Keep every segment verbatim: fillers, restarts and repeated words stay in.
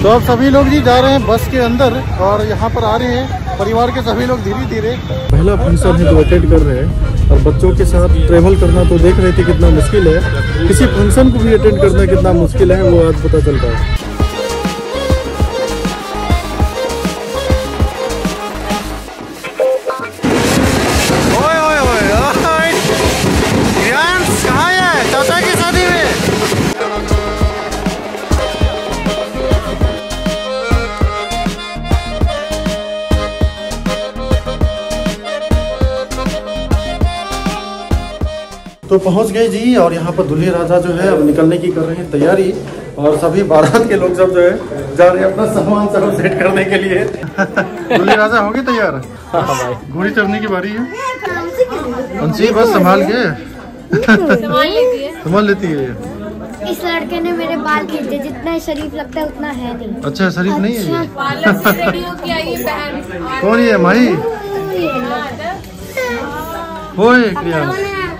तो अब सभी लोग जी जा रहे हैं बस के अंदर और यहाँ पर आ रहे हैं परिवार के सभी लोग धीरे धीरे। पहला फंक्शन है जो अटेंड कर रहे हैं और बच्चों के साथ ट्रेवल करना तो देख रहे थे कितना मुश्किल है, किसी फंक्शन को भी अटेंड करना कितना मुश्किल है वो आज पता चल रहा है। तो पहुंच गए जी और यहाँ पर दूल्हे राजा जो है अब निकलने की कर रहे हैं तैयारी और सभी बारात के लोग सब जो है जा रहे हैं अपना सामान सब सेट करने के लिए। दूल्हे राजा हो गए तैयार? घोड़ी चढ़ने की बारी है। अंशी बस संभाल के संभाल लेती है। इस लड़के ने मेरे बाल खींचे, जितना शरीफ लगता है उतना है नहीं। अच्छा शरीफ अच्छा। नहीं है ये। कौन है माही? होए क्रिया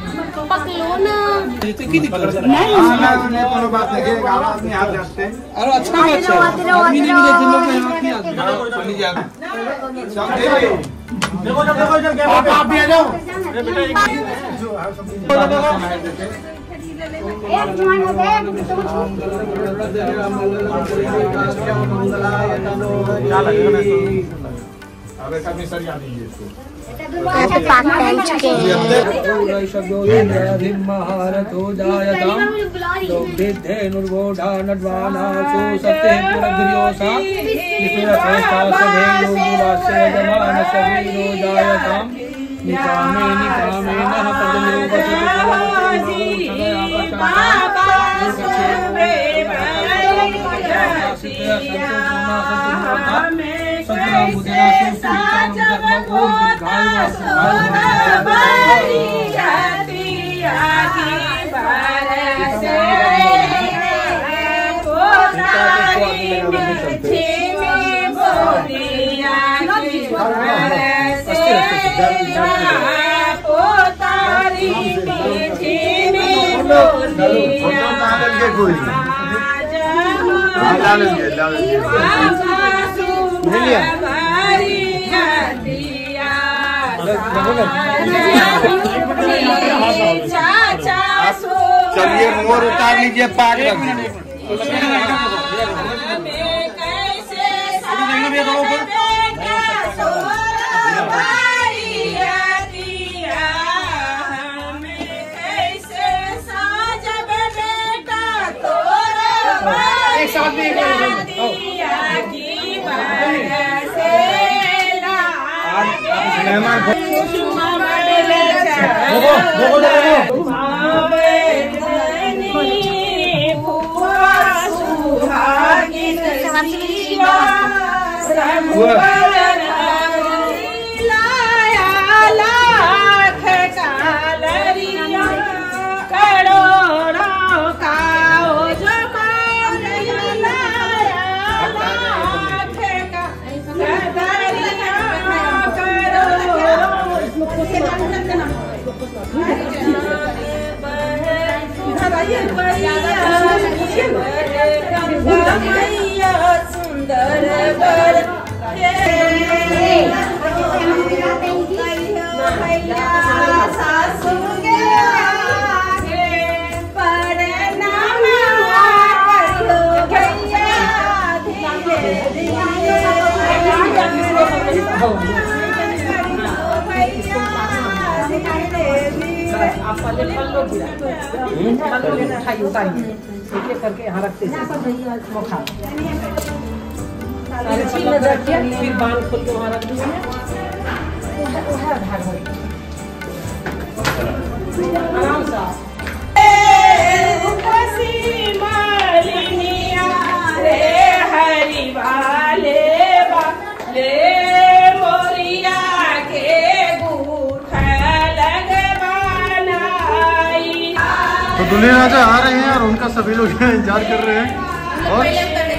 चलिए मोर उतार लीजिए पाग एक साथ आप पहले फल लो फल लो लेना खाइए उतारिए एक एक करके यहाँ रखते हैं वो खा सारे छील रखिए फिर बांध खोल के वहाँ रख दीजिए आराम से तो दूल्हे राजा आ रहे हैं और उनका सभी लोग इंतजार कर रहे हैं और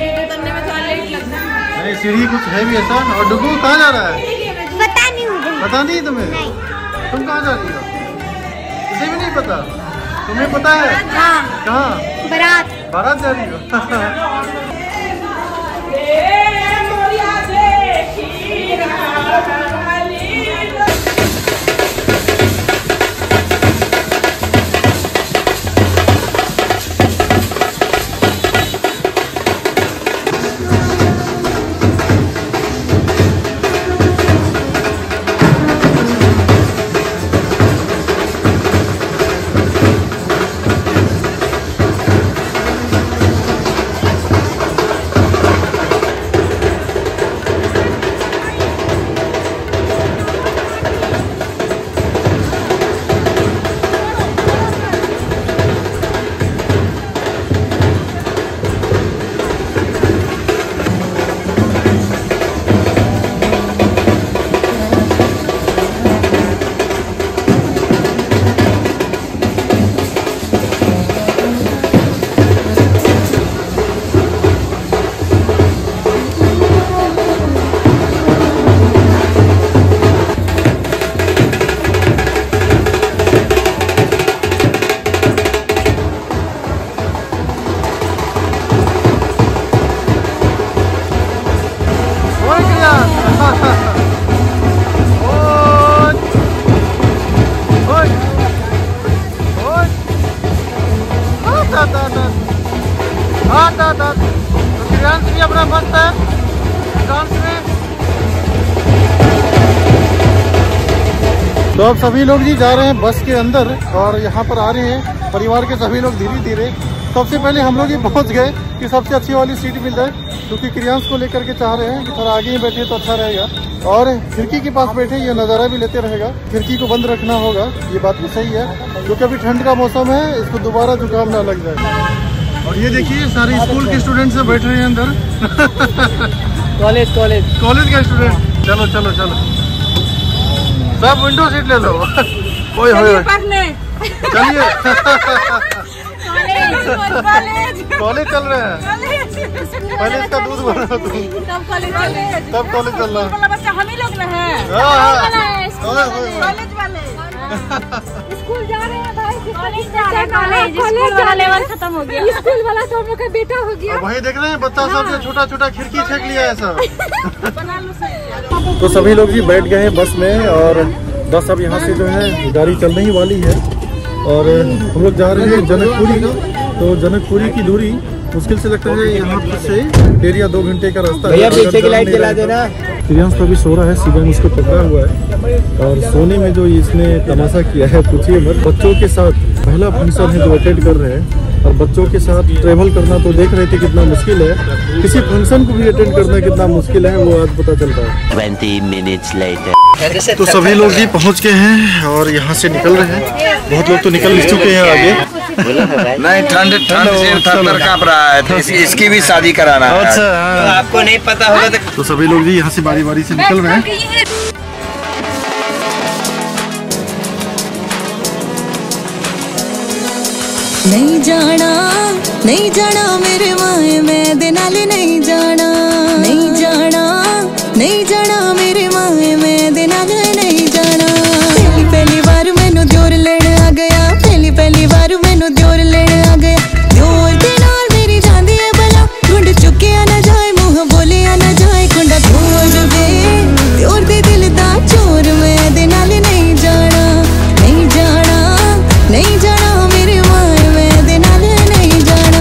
नहीं सीढ़ी कुछ है भी ऐसा। और डुगू कहाँ जा रहा है? पता नहीं मुझे। पता नहीं तुम्हें? नहीं। तुम कहाँ जा रही हो? किसी भी नहीं पता? तुम्हें पता है? हाँ। कहाँ? बारात। बारात जा रही हो? भी अपना मस्त है डांस में। तो अब सभी लोग जी जा रहे हैं बस के अंदर और यहाँ पर आ रहे हैं परिवार के सभी लोग धीरे धीरे। सबसे पहले हम लोग ही पहुँच गए कि सबसे अच्छी वाली सीट मिल जाए, क्योंकि क्रियांश को लेकर के चाह रहे हैं कि थोड़ा आगे ही बैठे तो अच्छा रहेगा और खिड़की के पास बैठे ये नज़ारा भी लेते रहेगा। खिड़की को बंद रखना होगा, ये बात भी सही है, क्योंकि अभी ठंड का मौसम है, इसको दोबारा जुकाम ना लग जाए। और ये देखिए सारे स्कूल के स्टूडेंट से बैठ रहे हैं अंदर। कॉलेज कॉलेज कॉलेज का स्टूडेंट। चलो चलो चलो सब विंडो सीट ले लो। ओए होए चलिए कॉलेज चल रहे हैं। पहले इसका दूध बना तुम तब कॉलेज तब कॉलेज चल रहा है। बच्चा हम ही लोग ना है कॉलेज वाले स्कूल जा रहे हैं भाई। कॉलेज जा रहे हैं कॉलेज स्कूल वाला लेवल खत्म हो गया। स्कूल वाला तो हम लोग का बेटा हो गया। वही देख रहे हैं बच्चा सब जो छोटा छोटा खिड़की छेक लिया है सब। तो सभी लोग भी बैठ गए हैं बस में और बस अब यहाँ से जो है गाड़ी चलने ही वाली है और हम लोग जा रहे हैं जनकपुरी। तो जनकपुरी की दूरी मुश्किल से लगता है यहाँ से डेढ़ या दो घंटे का रास्ता है। पीछे की लाइट जला देना। क्रियांश तो अभी सो रहा है, शिवम उसको पकड़ा हुआ है और सोने में जो इसने तमाशा किया है पूछिए मत। बच्चों के साथ पहला फंक्शन है जो अटेंड कर रहे हैं और बच्चों के साथ ट्रेवल करना तो देख रहे थे कितना मुश्किल है, किसी फंक्शन को भी अटेंड करना कितना मुश्किल है वो आज पता चलता है। ट्वेंटी मिनट्स लेटर तो सभी लोग भी पहुंच गए हैं और यहाँ से निकल रहे हैं। बहुत लोग तो निकल चुके हैं आगे। नहीं ठंड ठंड से थर कांप रहा है, तो इस, इसकी भी शादी कराना है। अच्छा तो आपको नहीं पता होगा तो, तो सभी लोग जी यहाँ से बारी बारी से निकल रहे हैं। नहीं जाना नहीं जाना मेरे माए मैं दे नाल नहीं जाना। नहीं जाना नहीं जाना मेरे माए मैं दे नाल नहीं जाना। पहली पहली बार मैनू दियोर लेण आ गया। पहली पहली बार मैनू दियोर लेण आ गया। दियोर दे नाल मेरी जांदी है भला गुंड चुकिया ना जाए मुँह बोलिया ना जाए। कुंडा तोड़ दे दियोर दे दिल दा चोर मैं दे नाल नहीं जाना। नहीं जाना नहीं जाना मेरे माए मैं दे नाल नहीं जाना।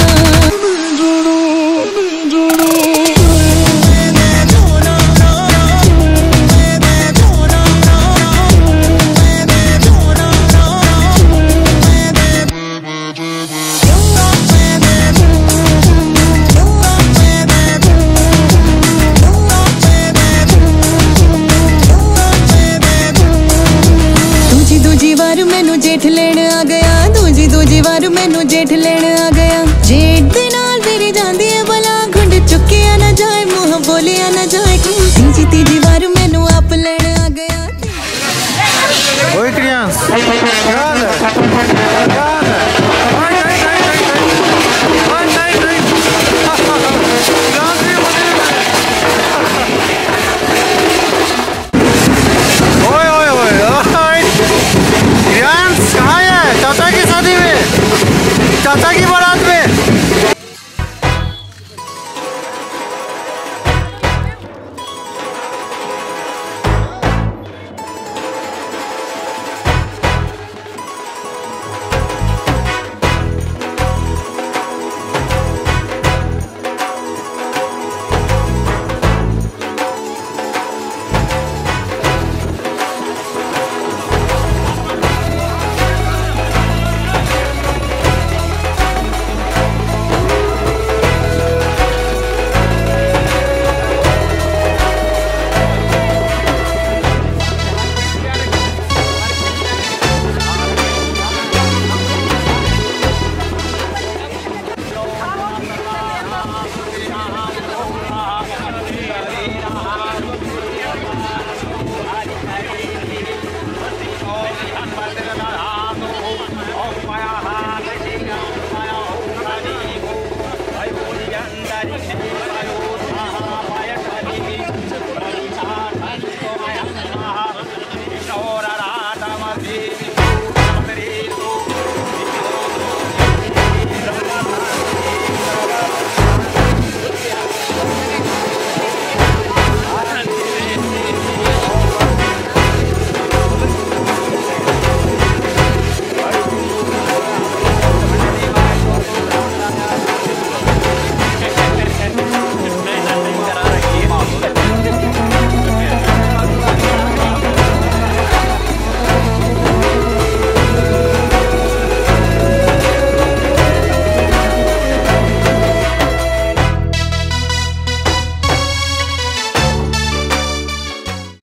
दूजी दूजी बार मैनू जेठ लेण आ गया। दूजी दूजी बार मैनू जेठ लेण आ गया। जेठ दे नाल मेरी जांदी है भला गुंड चुकिया ना जाए मुँह बोलिया ना जाए। तीजी तीजी बार मैनू आप लेण आ गया। ओए क्रियांश क्या हाल है? क्या हाल है? ओए नहीं नहीं नहीं नहीं ओए नहीं नहीं क्रियांश भी मुझे ओए ओए ओए ओए क्रियांश कहाँ है? चाचा की शादी में चाचा की